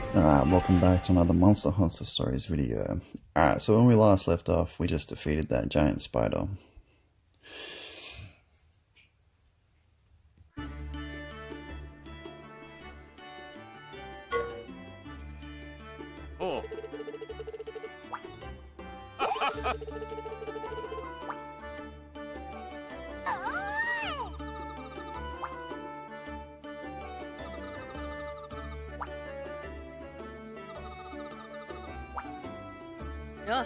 Alright, welcome back to another Monster Hunter Stories video. Alright, so when we last left off, we just defeated that giant spider. Oh. Ja.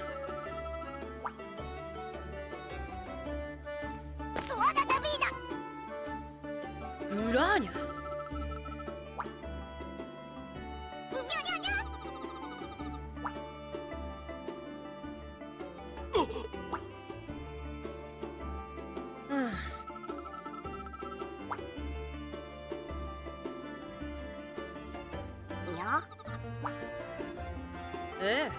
Urania. Eh.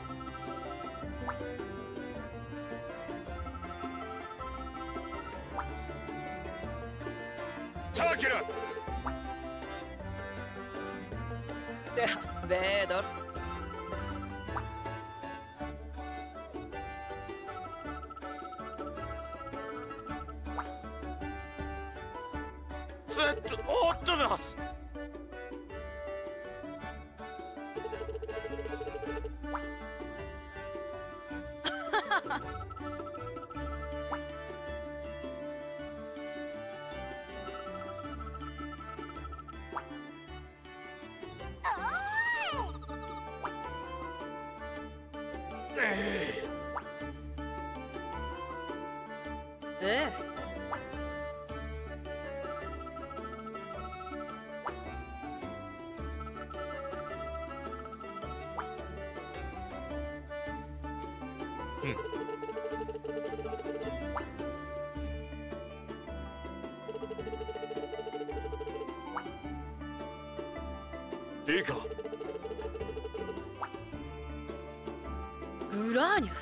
Takira! Ja, väder. Sätt åt oss! Eh. Dika! Urania.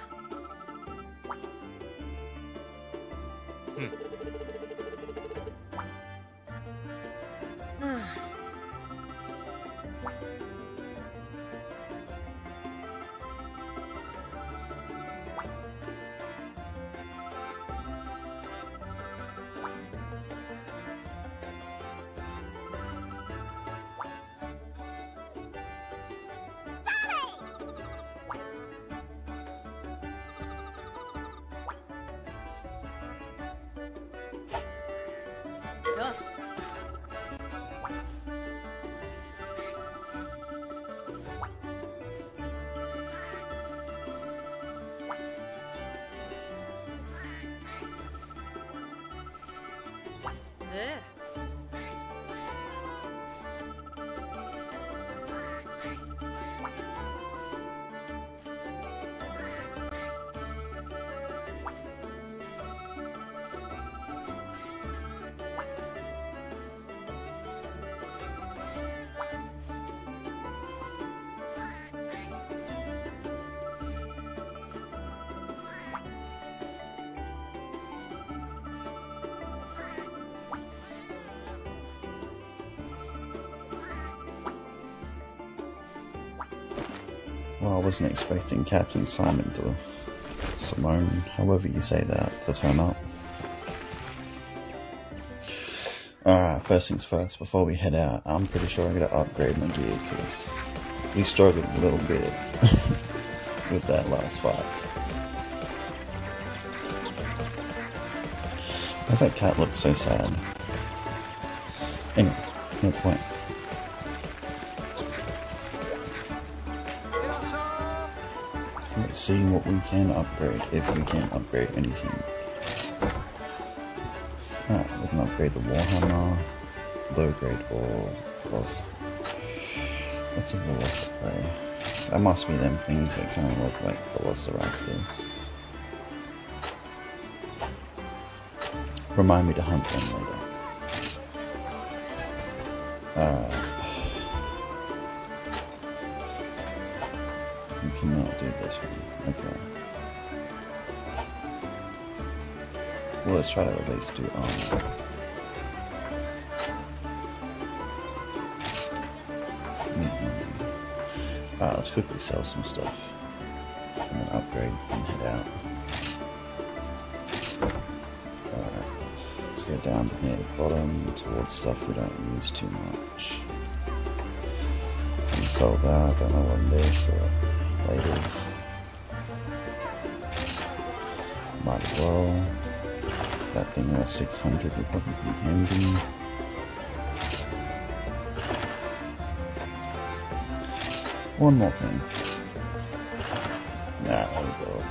Ja. Eh. Well, I wasn't expecting Captain Simone, however you say that, to turn up. Alright, first things first, before we head out, I'm pretty sure I'm going to upgrade my gear, because we struggled a little bit with that last fight. Why does that cat look so sad? Anyway, here's the point. Let's see what we can upgrade, if we can upgrade anything. Alright, we can upgrade the Warhammer, low grade ore, what's a Velocipray? That must be them things that kind of look like Velociraptors. Remind me to hunt them later. You cannot do this one. Okay. Well, let's try to at least do Let's quickly sell some stuff and then upgrade and head out. Alright, let's go down to near the bottom towards stuff we don't use too much. And sell that, don't know what it is, but later. Might as well. That thing was 600 would probably be handy. One more thing. Nah, there we go.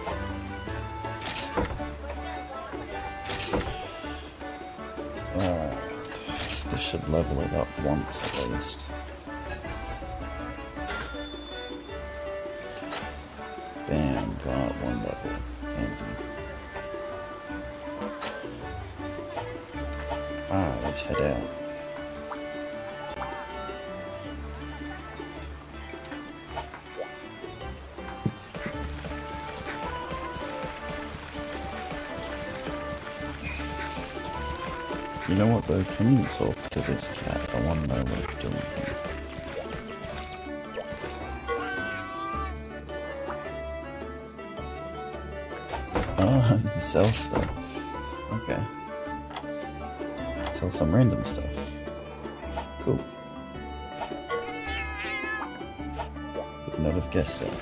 Alright. This should level it up once at least. Bam, gone up one level. Handy. Alright, let's head out. You know what though, can you talk to this cat? I want to know what it's doing here. Oh, you sell stuff. Okay. Sell some random stuff. Cool. Would not have guessed that.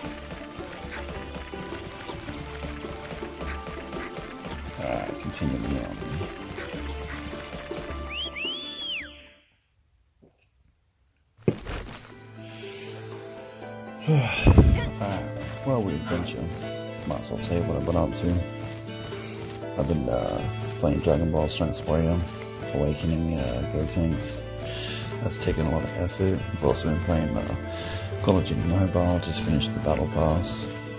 Alright, continuing on. Alright, well, we adventure. Might as well tell you what I've been up to. I've been playing Dragon Ball Strength Warrior, Awakening Gotenks. That's taken a lot of effort. I've also been playing Call of Duty Mobile, just finished the Battle Pass.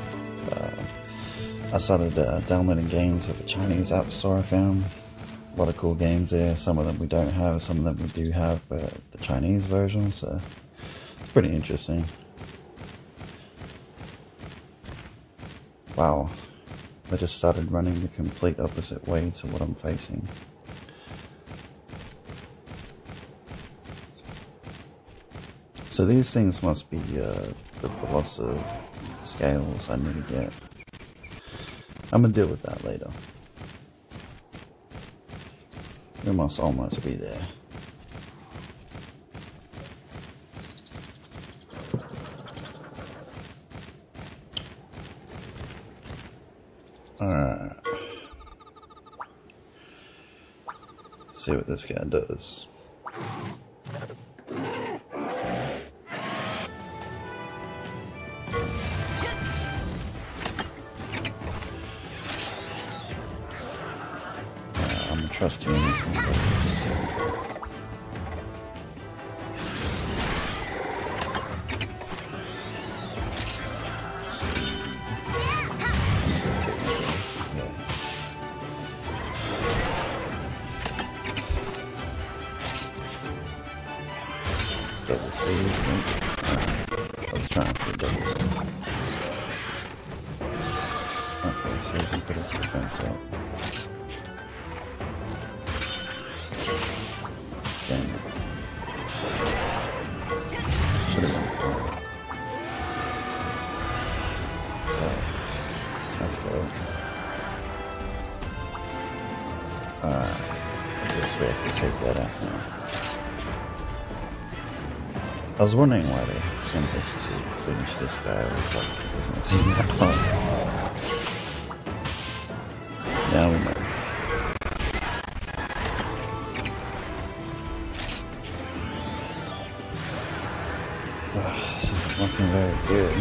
I started downloading games off a Chinese app store I found. A lot of cool games there. Some of them we don't have, some of them we do have, but the Chinese version, so it's pretty interesting. Wow, I just started running the complete opposite way to what I'm facing. So these things must be the velocity scales I need to get. I'm gonna deal with that later. We must almost be there. Alright. Let's see what this guy does. I'm gonna trust you in this one. Double speed. Let's try and for double speed. Okay, so we can put his defense up. Dang it. Should have been power. Let's go. I guess we have to take that out now. I was wondering why they sent us to finish this guy. I was like, it doesn't seem that hard. Now we know. This isn't looking very good.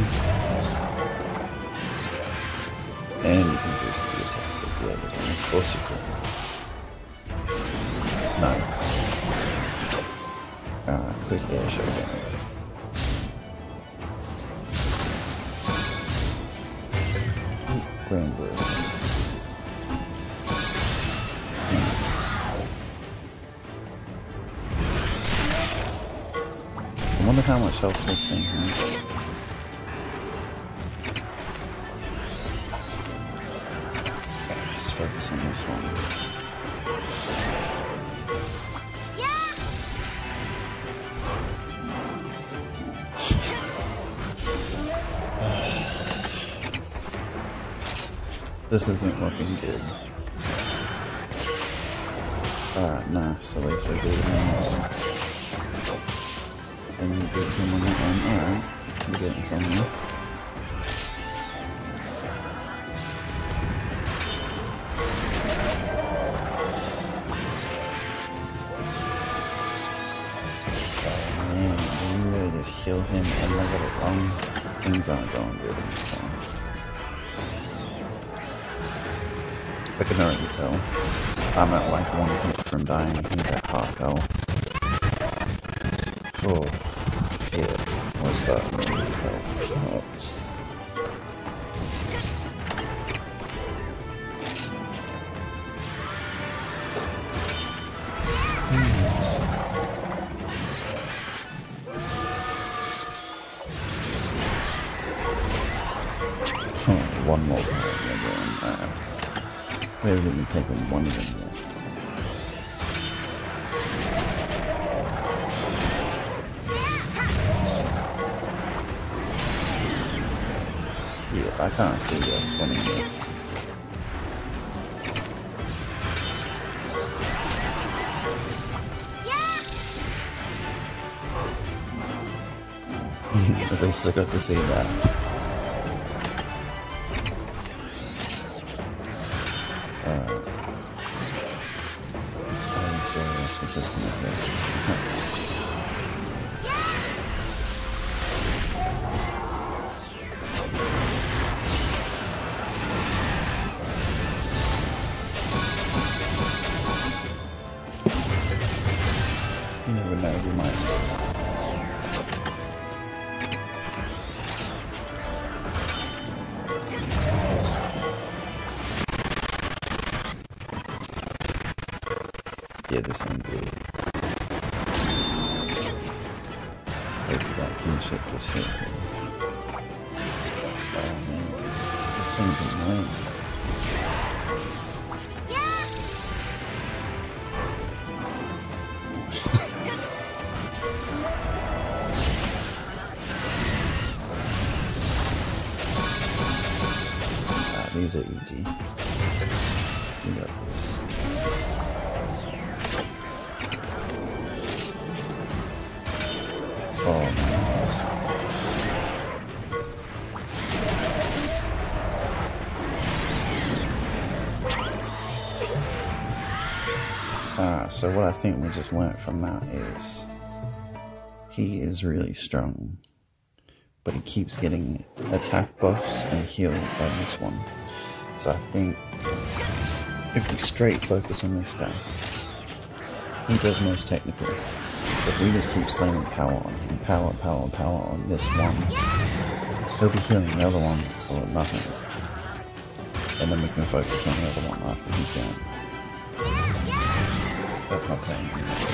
And you can boost the attack with the other one. Of course you can. Nice. Quick air showdown. Green blue. Nice. I wonder how much health this thing has. Let's focus on this one. This isn't looking good. Alright, nice. At least we beat him on that one. And you beat him on that one. Alright. You're getting somewhere. Kill him and I got it wrong. Things aren't going good in this one. I can already tell. I'm at like 1 hit from dying, he's at half health. Oh, yeah. What's that? His health shots. One more power again. We haven't even taken one of them yet. Yeah, I can't see us winning this. At least I got to see that. This is gonna be you never know, we might still yeah, this ain't good. Hopefully that kingship just hit him. Oh man, this thing's annoying. These are easy. We got this. Oh man. So what I think we just learnt from that is he is really strong, but he keeps getting attack buffs and healed by this one. So I think if we straight focus on this guy, he does most technical. So if we just keep slamming power on him, power on this one, he'll be healing the other one for nothing. And then we can focus on the other one after he's down. That's my plan.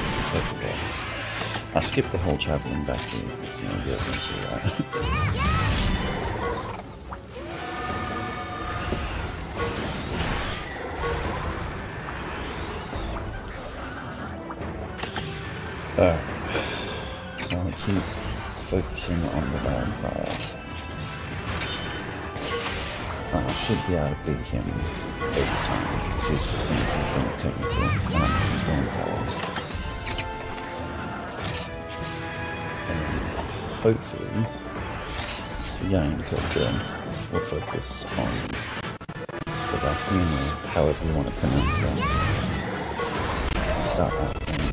I skipped the whole traveling back here, because maybe I can see that. So I'll keep focusing on the bad player. I should be able to beat him every time because he's just going to keep doing technical and I'm going to keep going power. And hopefully the Yang culture will focus on the Rathina, however you want to pronounce that, and start out playing him.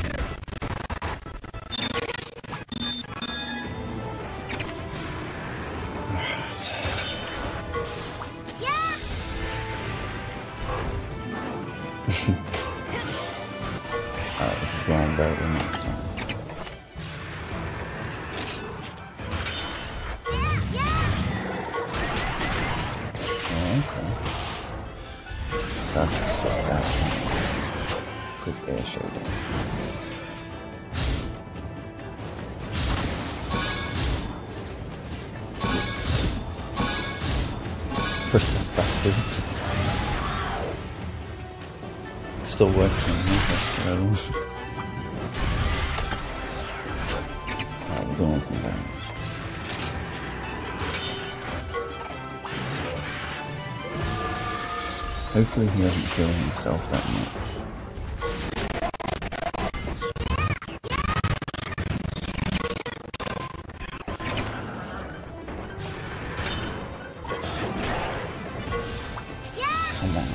Alright, this is going better than last time. Oh, okay. That's the stuff that's quick air shoulder. Perceptive. Still working. We're doing some damage. Hopefully he doesn't kill himself that much. Come on.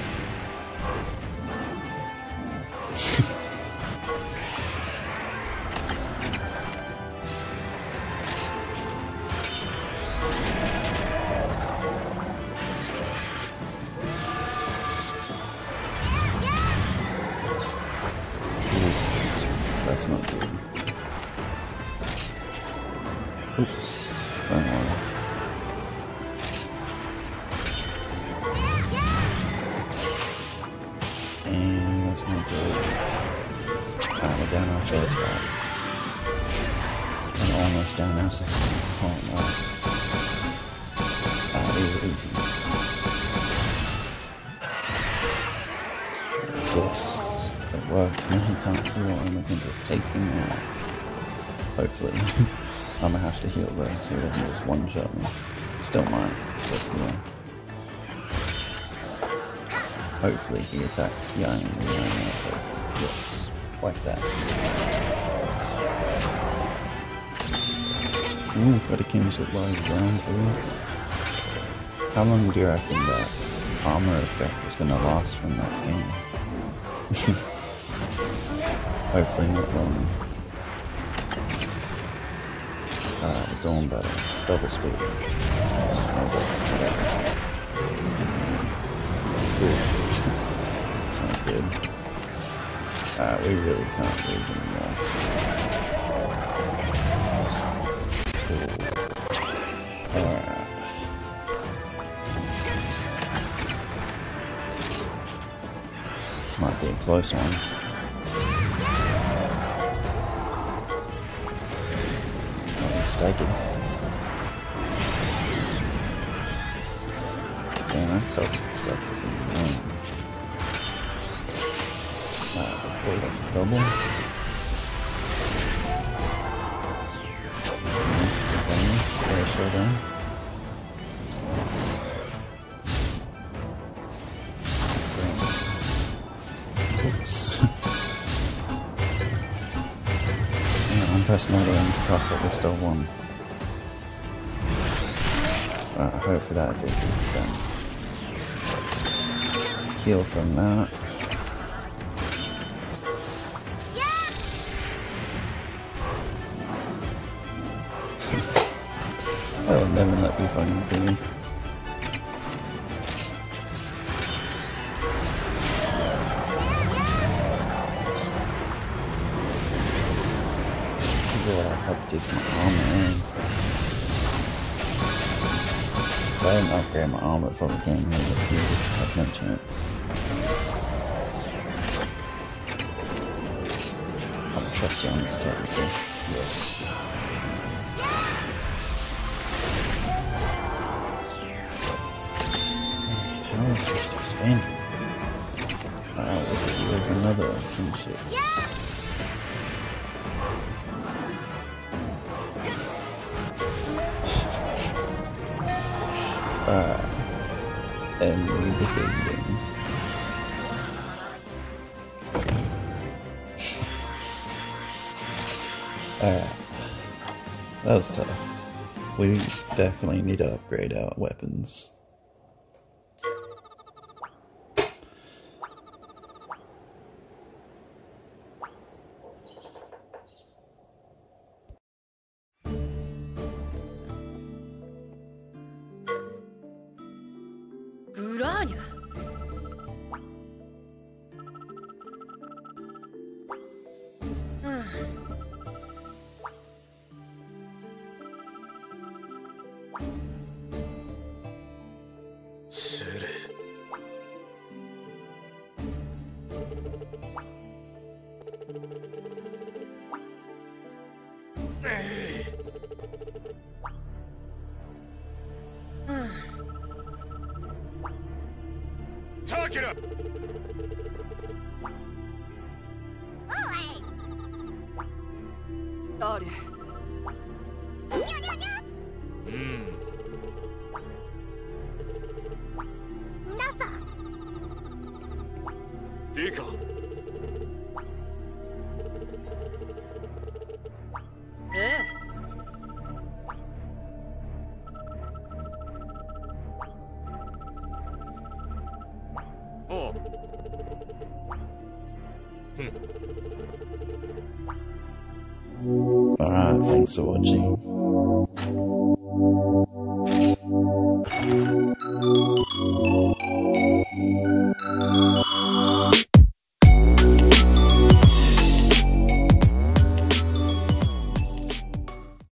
That's not good. Oops. And that's not good. Alright, we're down our first fight. And almost down our second. Oh no. These are easy. Yes. It works. Now he can't heal and we can just take him out. Hopefully. I'm gonna have to heal though, so he doesn't just one-shot me. Still might, but yeah. Hopefully he attacks Yang and Yang first. Yes, like that. Ooh, got a kinship lies down too. How long do you reckon that armor effect is gonna last from that thing? Hopefully not long. We're doing better. It's double speed. It's not good. We really can't lose anymore. Alright. This might be a close one. Staggered. Damn, that toxic stuff is annoying. We pulled off a double. Nice, good damage. Very showdown. Oops. I'm pressing all the wrong stuff, but we still won. Hopefully that did it then. Heal from that. That would never not be funny to me. I have to take my armor in. If I didn't upgrade my armor from the game, I have no chance. I'll trust you on this technically. Yes. Man, how is this still standing? Wow, look at you with another kinship. And we became game. That was tough. We definitely need to upgrade our weapons. Talk it up! いいか。 ええ。 おう。 Alright, thanks for watching.